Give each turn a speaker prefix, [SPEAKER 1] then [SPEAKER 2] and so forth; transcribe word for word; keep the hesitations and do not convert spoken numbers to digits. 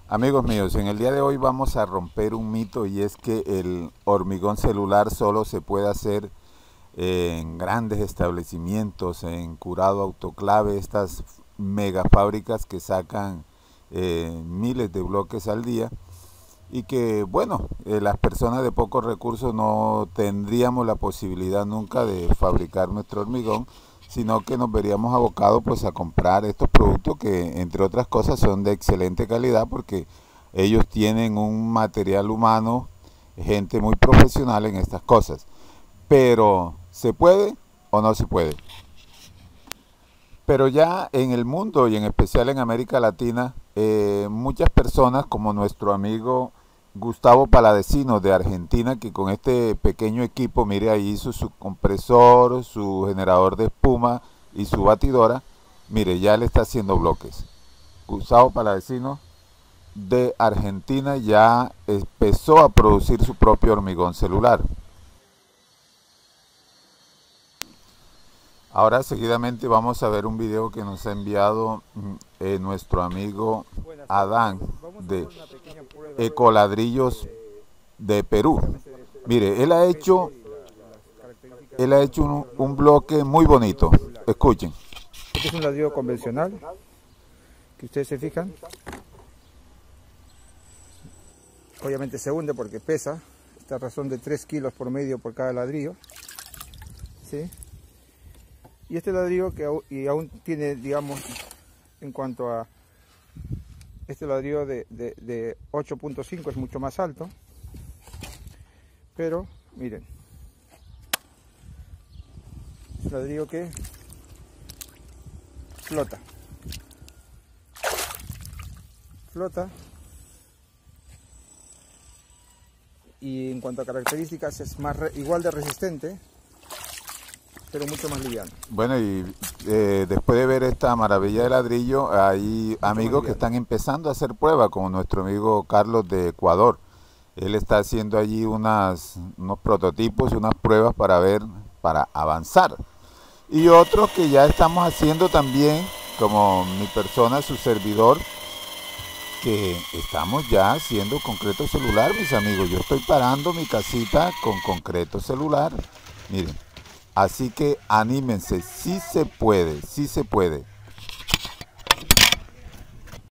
[SPEAKER 1] Amigos míos, en el día de hoy vamos a romper un mito y es que el hormigón celular solo se puede hacer en grandes establecimientos, en curado autoclave, estas mega fábricas que sacan eh, miles de bloques al día y que, bueno, eh, las personas de pocos recursos no tendríamos la posibilidad nunca de fabricar nuestro hormigón, sino que nos veríamos abocados pues a comprar estos productos que, entre otras cosas, son de excelente calidad porque ellos tienen un material humano, gente muy profesional en estas cosas. Pero, ¿se puede o no se puede? Pero ya en el mundo y en especial en América Latina, eh, muchas personas como nuestro amigo Gustavo Paladecino de Argentina, que con este pequeño equipo, mire, ahí hizo su compresor, su generador de espuma y su batidora, mire, ya le está haciendo bloques. Gustavo Paladecino de Argentina ya empezó a producir su propio hormigón celular. Ahora seguidamente vamos a ver un video que nos ha enviado eh, nuestro amigo Adán de Ecoladrillos de Perú. Mire, él ha hecho, él ha hecho un, un bloque muy bonito. Escuchen.
[SPEAKER 2] Este es un ladrillo convencional, que ustedes se fijan. Obviamente se hunde porque pesa, esta razón de tres kilos por medio por cada ladrillo. ¿Sí? Y este ladrillo que aún, y aún tiene, digamos, en cuanto a este ladrillo de, de, de ocho punto cinco es mucho más alto, pero miren, es un ladrillo que flota, flota, y en cuanto a características es más re, igual de resistente, pero mucho más liviano.
[SPEAKER 1] Bueno, y eh, después de ver esta maravilla de ladrillo, hay amigos que están empezando a hacer pruebas, como nuestro amigo Carlos de Ecuador. Él está haciendo allí unas, unos prototipos, unas pruebas para ver, para avanzar. Y otros que ya estamos haciendo también, como mi persona, su servidor, que estamos ya haciendo concreto celular, mis amigos. Yo estoy parando mi casita con concreto celular. Miren. Así que anímense, sí se puede, sí se puede.